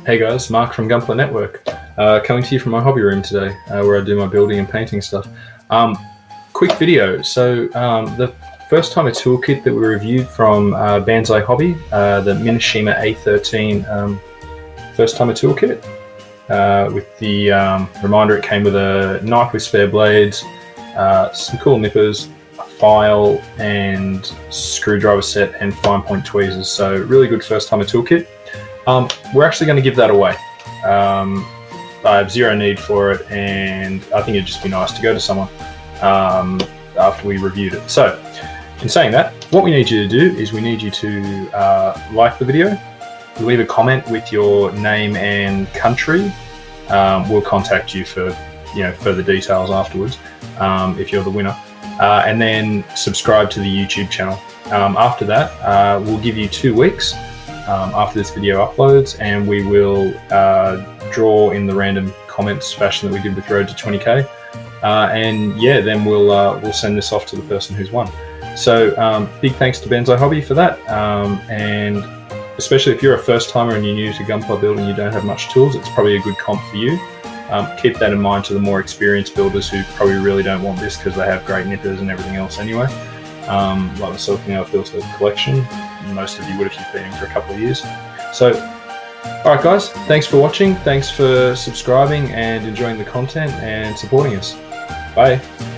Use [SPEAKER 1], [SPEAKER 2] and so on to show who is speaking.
[SPEAKER 1] Hey guys, Mark from Gunpla Network, coming to you from my hobby room today, where I do my building and painting stuff. Quick video. So the first timer toolkit that we reviewed from Banzai Hobby, the Minishima A13 first timer toolkit, with the reminder it came with a knife with spare blades, some cool nippers, a file, and screwdriver set and fine point tweezers. So really good first timer toolkit. We're actually going to give that away. I have zero need for it, and I think it'd just be nice to go to someone after we reviewed it. So, in saying that, what we need you to do is we need you to like the video, leave a comment with your name and country. We'll contact you for further details afterwards if you're the winner, and then subscribe to the YouTube channel. After that, we'll give you 2 weeks. After this video uploads, and we will draw in the random comments fashion that we did with Road to 20k, and yeah, then we'll send this off to the person who's won. So big thanks to Banzai Hobby for that, and especially if you're a first timer and you're new to Gunpla building, you don't have much tools, it's probably a good comp for you. Keep that in mind to the more experienced builders who probably really don't want this because they have great nippers and everything else anyway. Like myself, I've built a collection. Most of you would if you've been in for a couple of years. So, alright guys, thanks for watching, thanks for subscribing and enjoying the content and supporting us. Bye.